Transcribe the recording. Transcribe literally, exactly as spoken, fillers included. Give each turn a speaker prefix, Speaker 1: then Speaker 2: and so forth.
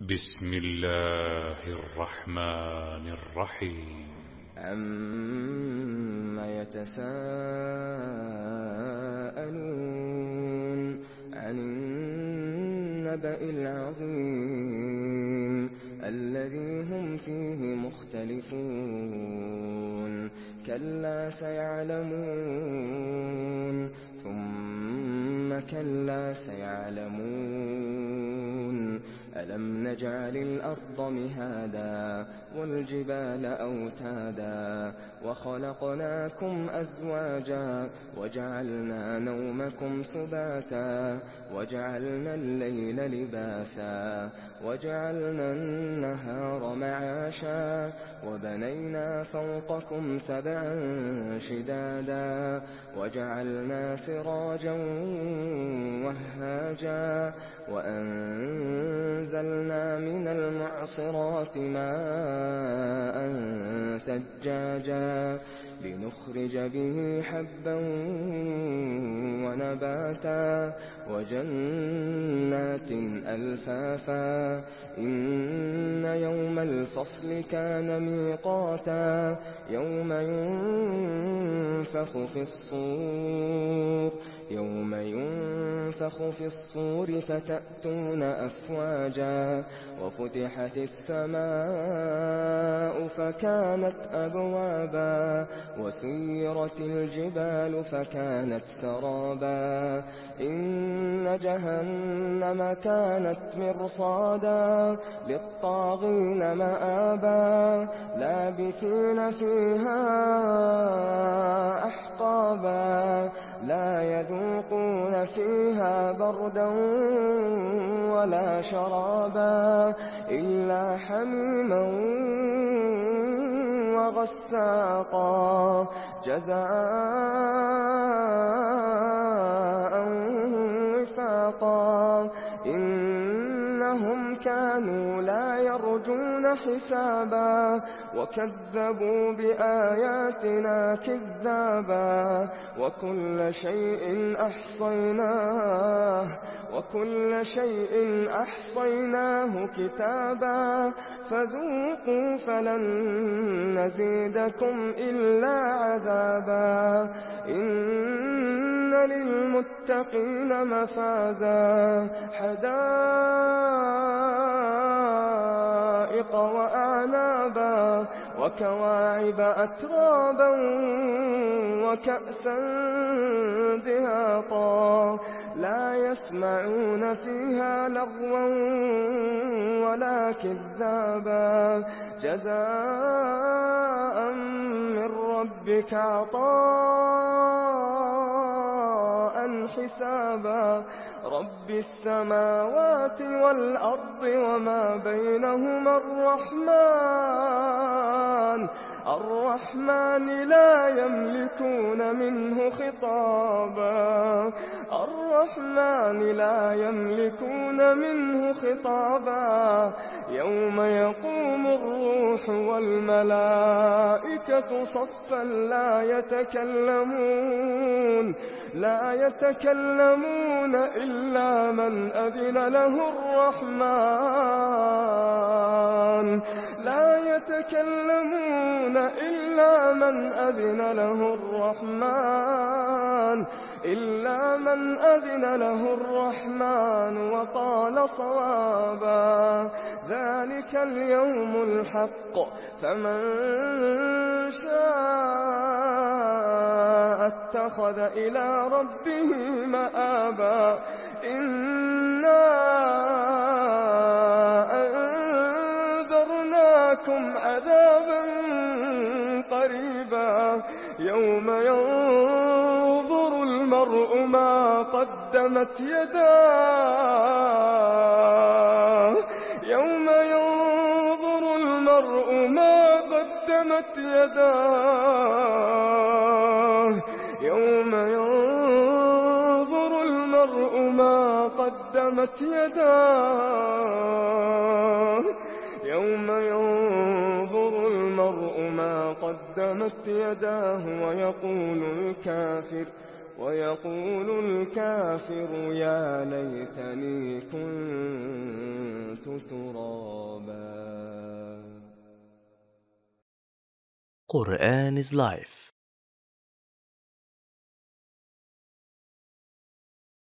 Speaker 1: بسم الله الرحمن الرحيم.
Speaker 2: عَمَّ يتساءلون عن النبأ العظيم الذي هم فيه مختلفون كلا سيعلمون ثم كلا سيعلمون ألم نجعل الأرض مهادا والجبال أوتادا وخلقناكم أزواجا وجعلنا نومكم سباتا وجعلنا الليل لباسا وجعلنا النهار معاشا وبنينا فوقكم سبعا شدادا وجعلنا سراجا وهاجا وأنزلنا من المعصرات ماء ثجاجا لنخرج به حبا ونباتا وجنات ألفافا إن يوم الفصل كان ميقاتا يوم ينفخ في الصور يوم ينفخ في الصور فتأتون أفواجا وفتحت السماء فكانت أبوابا وسيرت الجبال فكانت سرابا إن جهنم كانت مرصادا للطاغين مآبا لابثين فيها أحقابا لا يذوقون فيها بردا ولا شرابا إلا حميما وغساقا جزاء وفاقا إنهم كانوا لا يرجون حسابا وكذبوا بآياتنا كذابا وكل شيء أحصيناه وكل شيء أحصيناه كتابا فذوقوا فلن نزيدكم إلا عذابا إن للمتقين مفازا حدائق وأعنابا وكواعب أترابا وكأسا دهاقا لا يسمعون فيها لغوا ولا كذابا جزاء من ربك عطاء حسابا رب السماوات والأرض وما بينهما الرحمن الرحمن لا يملكون منه خطابا الرحمن لا يملكون منه خطابا يوم يقوم الروح والملائكة صفا لا يتكلمون لا يتكلمون إلا من أذن له الرحمن لا يتكلمون إلا من أذن له الرحمن إلا من أذن له الرحمن وقال صوابا ذلك اليوم الحق فمن شاء اتخذ إلى ربه مآبا إنا أنذرناكم عذابا قريبا يوم ينظر المرء ما قدمت يداه يوم ينظر المرء ما قدمت يداه يوم ينظر المرء ما قدمت يداه يوم ينظر المرء ما قدمت يداه ويقول الكافر ويقول الكافر يا ليتني كنت ترابا.
Speaker 3: Quran is life.